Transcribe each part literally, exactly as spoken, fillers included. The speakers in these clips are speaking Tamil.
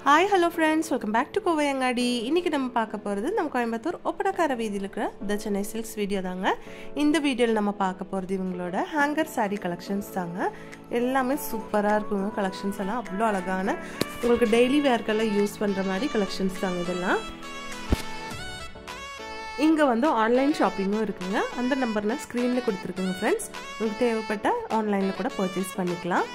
Hi, hello friends, welcome back to Kovayangadi. இன்னைக்கு நம்ம பார்க்க போறது நம்ம கோயம்புத்தூர் ஒப்பனக்கார வீதியில இருக்கிற தி சென்னை சில்க்ஸ் வீடியோ தாங்க. இந்த வீடியோல நம்ம பார்க்க போறது இவங்களோட ஹேங்கர் saree collections தாங்க. எல்லாமே சூப்பரா இருக்குங்க. collections எல்லாம் அவ்வளவு அழகான உங்களுக்கு டெய்லி வேர்க்கெல்லாம் யூஸ் பண்ற மாதிரி collections தாங்க இதெல்லாம். இங்க வந்து ஆன்லைன் ஷாப்பிங்கும் இருக்குங்க. அந்த நம்பர் நான் ஸ்கிரீன்ல கொடுத்திருக்கேன் फ्रेंड्स. உங்களுக்கு தேவைப்பட்ட ஆன்லைன்ல கூட பர்ச்சேஸ் பண்ணிக்கலாம்.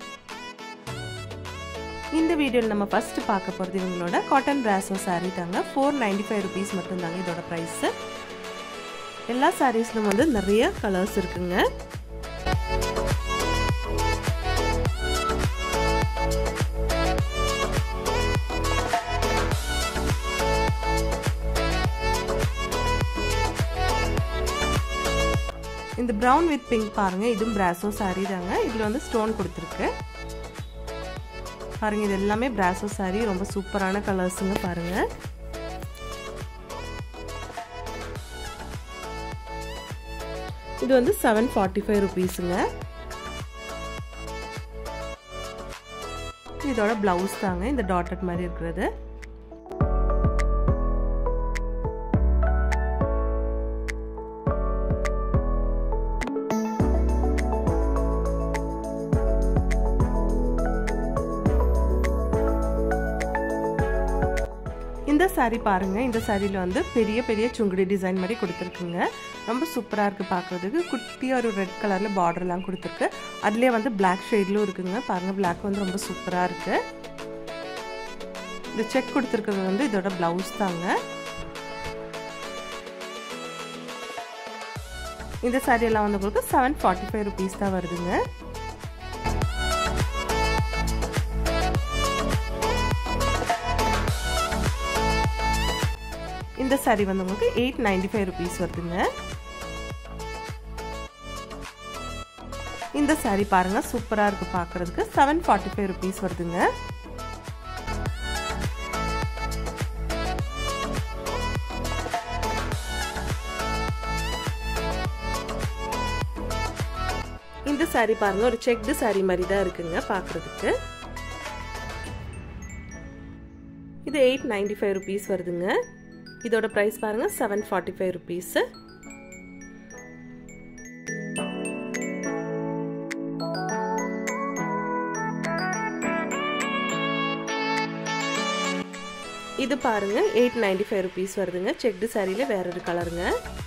இந்த வீடியோல நம்ம ஃபர்ஸ்ட் பார்க்க போறது இவங்களோட காட்டன் பிராசோ saree தாங்க. four ninety-five rupees மட்டும் தாங்க இதோட பிரைஸ். எல்லா sareesலயும் வந்து நிறைய கலர்ஸ் இருக்குங்க. இந்த brown with pink பாருங்க, இதுவும் பிராசோ saree தாங்க. இதுல வந்து ஸ்டோன் கொடுத்திருக்கு. பாருங்க இது எல்லாமே பிராசோ saree, ரொம்ப சூப்பரான கலர்ஸ்ங்க பாருங்க. இது வந்து seven forty-five rupeesங்க. இதோட பிளவுஸ் தாங்க இந்த டாட்டட் மாதிரி இருக்குது. இந்த saree பாருங்க, இந்த சாரியில வந்து பெரிய பெரிய சுங்குடி டிசைன் மாதிரி கொடுத்திருக்குங்க. ரொம்ப சூப்பரா இருக்கு பார்க்கிறதுக்கு. குட்டியா ஒரு ரெட் கலர்ல பார்டர் எல்லாம் கொடுத்திருக்கு. அதுலயே வந்து Black ஷேட்லயும் இருக்குங்க. பாருங்க Black வந்து ரொம்ப சூப்பரா இருக்கு. இந்த செக் கொடுத்திருக்கிறது வந்து இதோட பிளவுஸ் தாங்க. இந்த saree எல்லாம் வந்து உங்களுக்கு seven forty-five rupees தான் வருதுங்க. இந்த saree வந்து உங்களுக்கு eight ninety-five rupees வருதுங்க. இந்த saree பாருங்க சூப்பரா இருக்கு பார்க்கிறதுக்கு. seven forty-five rupees வருதுங்க. இந்த saree பாருங்க ஒரு செக்டு saree மாதிரி தான் இருக்குங்க பார்க்கிறதுக்கு. இது eight ninety-five rupees வருதுங்க. இதோட பிரைஸ் பாருங்க seven forty-five rupees. இது பாருங்க eight ninety-five rupees வருதுங்க. செக்டு சாரியில வேற ஒரு கலருங்க.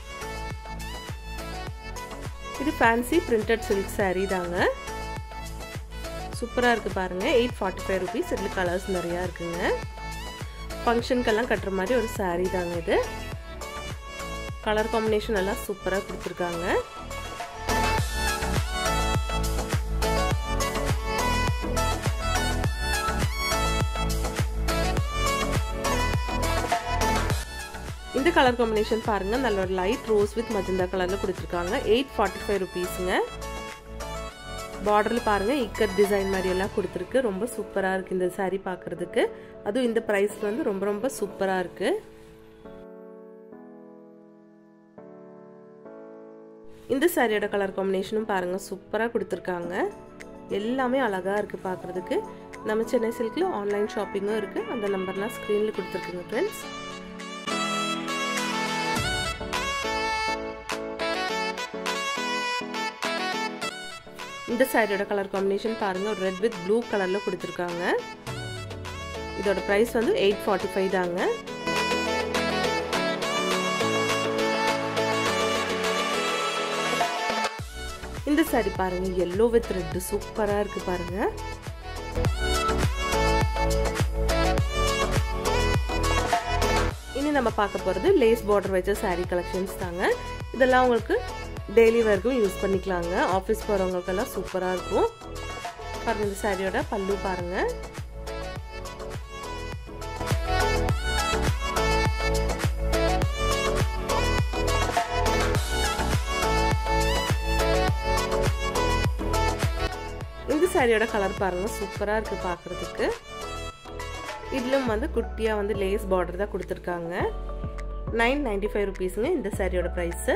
இது ஃபேன்சி பிரிண்டட் சில்க் saree தாங்க. சூப்பரா இருக்கு பாருங்க. eight forty-five rupees. இதுல கலர்ஸ் நிறைய இருக்குங்க. ஃபங்க்ஷனுக்கெல்லாம் கட்டுற மாதிரி ஒரு saree தாங்க இது. கலர் காம்பினேஷன் எல்லாம் சூப்பரா கொடுத்திருக்காங்க. இந்த கலர் காம்பினேஷன் பாருங்க, நல்ல ஒரு லைட் ரோஸ் வித் மஜந்தா கலர்ல கொடுத்திருக்காங்க. eight forty-five rupeesங்க. பார்டர்ல பாருங்க இக்கட் டிசைன் மாதிரி எல்லாம் கொடுத்திருக்கு. ரொம்ப சூப்பரா இருக்கு இந்த saree பார்க்கிறதுக்கு. அதுவும் இந்த பிரைஸ்ல வந்து ரொம்ப ரொம்ப சூப்பரா இருக்கு. இந்த சாரியோட கலர் காம்பினேஷனும் பாருங்க சூப்பரா கொடுத்திருக்காங்க. எல்லாமே அழகா இருக்கு பார்க்கிறதுக்கு. நம்ம சென்னை சில்க்ல ஆன்லைன் ஷாப்பிங்கும் இருக்கு. அந்த நம்பர்லாம் ஸ்கிரீன்ல கொடுத்திருக்குங்க फ्रेंड्स. இந்த சாரியோட கலர் காம்பினேஷன் பாருங்க ஒரு ரெட் வித் ப்ளூ கலர்ல கொடுத்திருக்காங்க. இதோட பிரைஸ் வந்து eight forty-five தாங்க. இந்த saree பாருங்க yellow with red சூப்பரா இருக்கு பாருங்க. இனி நம்ம பார்க்க போறது லேஸ் பார்டர் வச்ச saree collections தாங்க. இதெல்லாம் உங்களுக்கு டெய்லி வேர்க்கும் யூஸ் பண்ணிக்கலாங்க. ஆஃபீஸ் போறவங்களுக்கெல்லாம் சூப்பரா இருக்கும். பாருங்க இந்த சாரியோட பல்லு பாருங்க. இந்த சாரியோட கலர் பாருங்க சூப்பரா இருக்கு பார்க்கிறதுக்கு. இதுலயும் வந்து குட்டியா வந்து லேஸ் பார்டர் தான் கொடுத்திருக்காங்க. nine ninety-five rupeesங்க இந்த சாரியோட பிரைஸ்.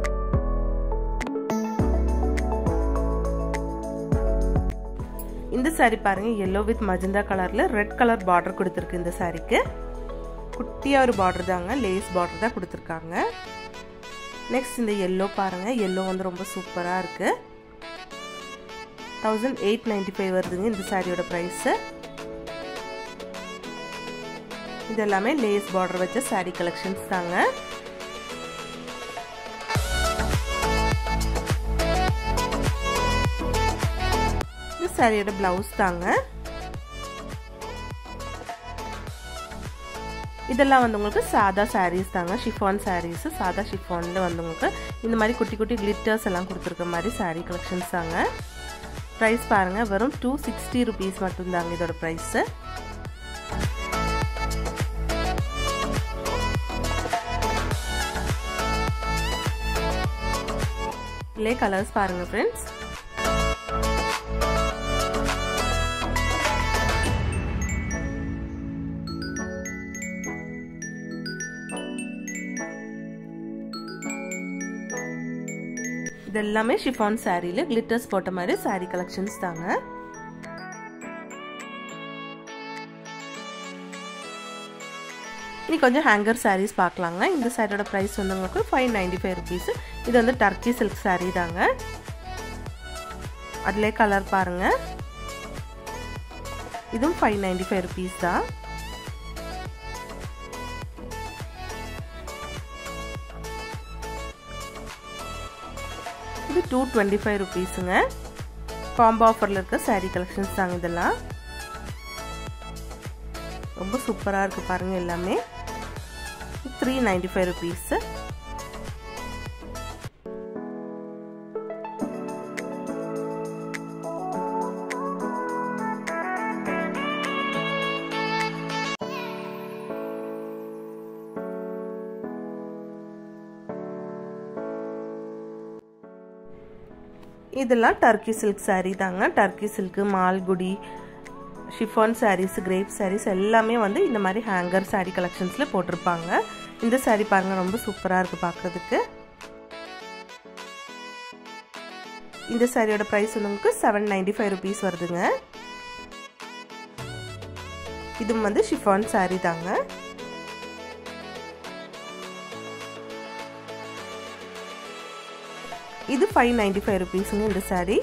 இந்த saree பாருங்க yellow with magenta கலர்ல ரெட் கலர் பார்டர் கொடுத்திருக்கு இந்த சாரிக்கு. குட்டியா ஒரு பார்டர் தாங்க, லேஸ் பார்டர் தான் கொடுத்திருக்காங்க. நெக்ஸ்ட் இந்த yellow பாருங்க, yellow வந்து ரொம்ப சூப்பரா இருக்கு. eighteen ninety-five வருதுங்க இந்த சாரியோட பிரைஸ். இது எல்லாமே லேஸ் பார்டர் வச்ச சாரி கலெக்ஷன்ஸ் தாங்க. இந்த சாரியோட பிளவுஸ் தாங்க. இதெல்லாம் வந்து உங்களுக்கு சாதா sarees தாங்க, chiffon sarees. சாதா chiffonல வந்து உங்களுக்கு இந்த மாதிரி குட்டி குட்டி glitters எல்லாம் கொடுத்திருக்க மாதிரி saree collections தாங்க. பிரைஸ் பாருங்க வெறும் two sixty rupees மட்டும் தாங்க இதோட பிரைஸ். லே கலர்ஸ் பாருங்க फ्रेंड्स. இதெல்லாமே chiffon சாரில glitters போட்ட மாதிரி saree collections தாங்க. இனி கொஞ்சம் hanger sarees பார்க்கலாங்க. இந்த சாரியோட பிரைஸ் வந்து உங்களுக்கு five ninety-five rupees. இது வந்து turkey silk saree தாங்க. அதுல கலர் பாருங்க. இதுவும் five ninety-five rupees தான். இது two twenty-five rupeesங்க. காம்போ ஆஃபர்ல இருக்க saree collections தாங்க இதெல்லாம். ரொம்ப சூப்பரா இருக்கு பாருங்க எல்லாமே. three ninety-five rupees. இதெல்லாம் turkey silk saree தாங்க. turkey silk, Malgudi, chiffon sarees, grape sarees எல்லாமே வந்து இந்த மாதிரி hanger saree collectionsல போட்டிருப்பாங்க. இந்த saree பாருங்க ரொம்ப சூப்பரா இருக்கு பார்க்கிறதுக்கு. இந்த சாரியோட பிரைஸ் உங்களுக்கு seven ninety-five rupees வருதுங்க. இதுவும் வந்து chiffon saree தாங்க. இது five ninety-five rupeesங்க இந்த saree.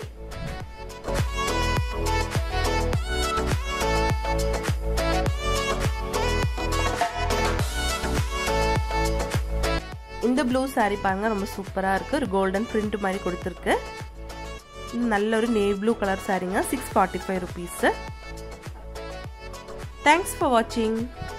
இந்த ப்ளூ saree பாருங்க ரொம்ப சூப்பரா இருக்கு. ஒரு கோல்டன் print மாதிரி கொடுத்திருக்கு. நல்ல ஒரு நேவி ப்ளூ கலர் சாரிங்க. six forty-five rupees. Thanks for watching.